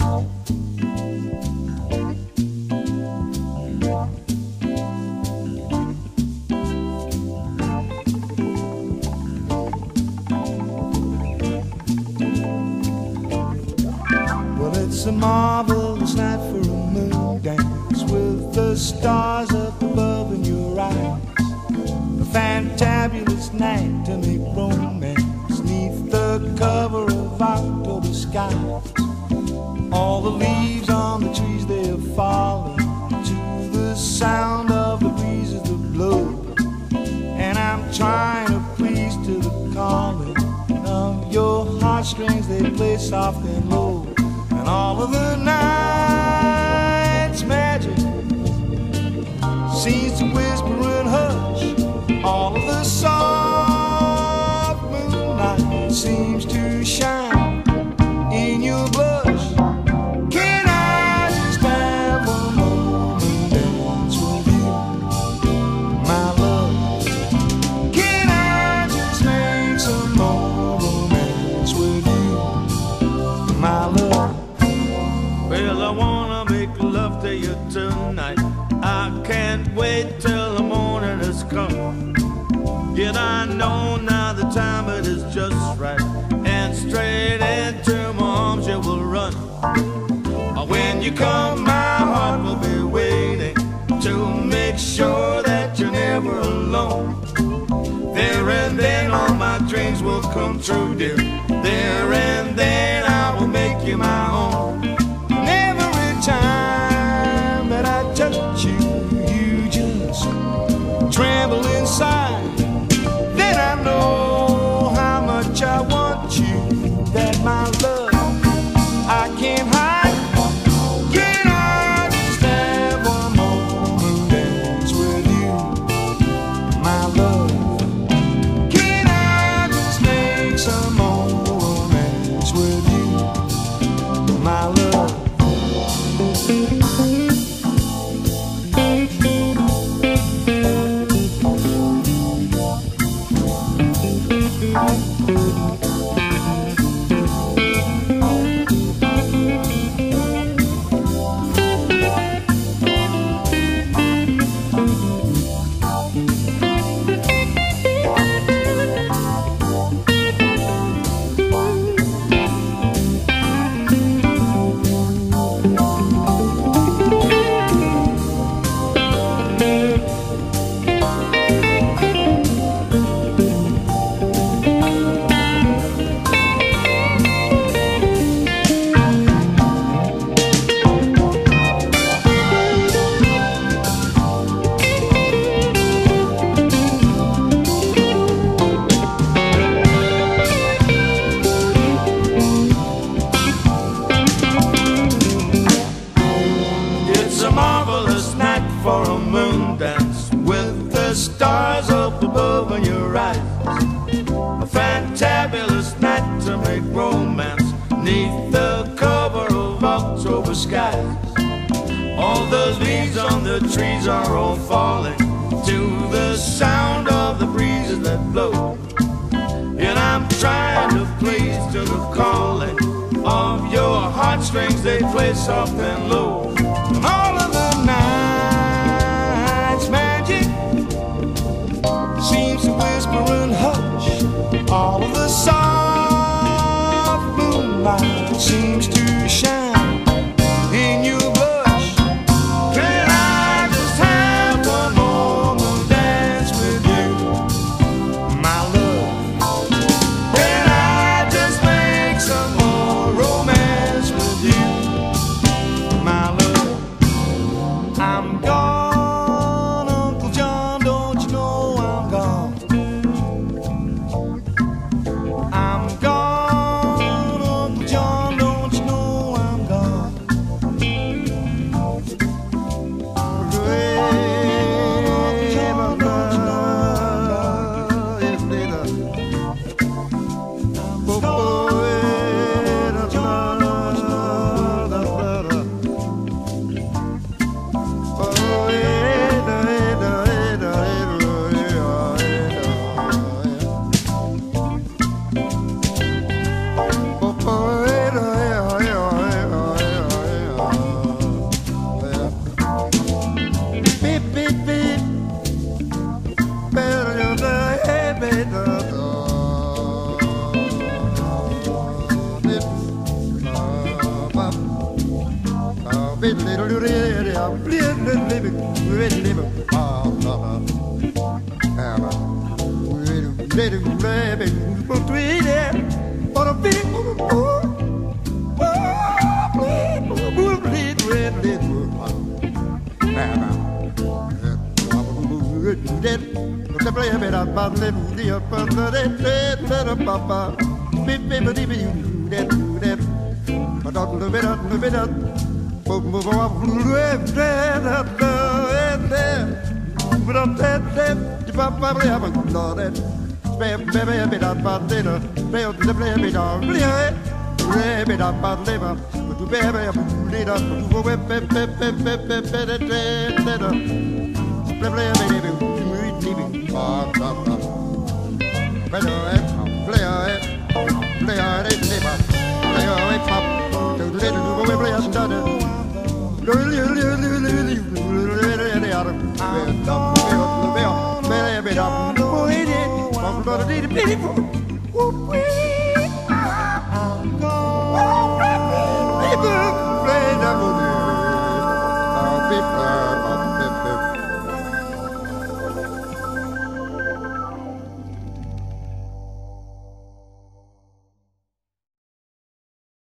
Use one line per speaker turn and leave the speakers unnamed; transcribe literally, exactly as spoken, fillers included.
It's a marvelous night for a moon dance with the stars up above in your eyes. A fantabulous night to make romance neath the cover of October skies. All the leaves on the trees, they are falling to the sound of the breezes that blow. And I'm trying to please to the calling of your heartstrings, they play soft and low. And all of the night's magic seems to whisper and hush. All of the soft moonlight seems to shine in your blush. Can I just have one more dance with you, my love? Can I just make some more romance with you, my love?
Well, I wanna make love to you tonight. I can't wait till the morning has come. Yet I know now the time it is just right, and straight into my arms you will run. When you come, my heart will be waiting to make sure that you're never alone. There and then all my dreams will come true, dear. There and then I will make you my own. Time that I touch you, you just tremble inside. Then I know how much I want you, that my love I can't hide. Can I just have one more dance with you, my love? Can I just make some more romance with you, my love? For a moon dance with the stars up above in your eyes. A fantabulous night to make romance neath the cover of October skies. All the leaves on the trees are all falling to the sound of the breezes that blow. And I'm trying to please to the calling of your heartstrings, they play soft and low. And all of the night magic seems to whisper and hush. All of the soft moonlight seems to shine in your blush. Can I just have one more moon dance with you, my love? Can I just make some more romance with you, my love? I'm gone. I'm gone, Uncle John, don't you know
Baby,